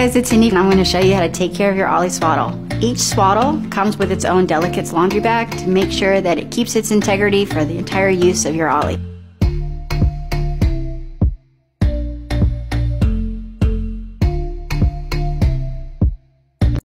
guys, it's Cindy and I'm going to show you how to take care of your Ollie swaddle. Each swaddle comes with its own Delicates laundry bag to make sure that it keeps its integrity for the entire use of your Ollie.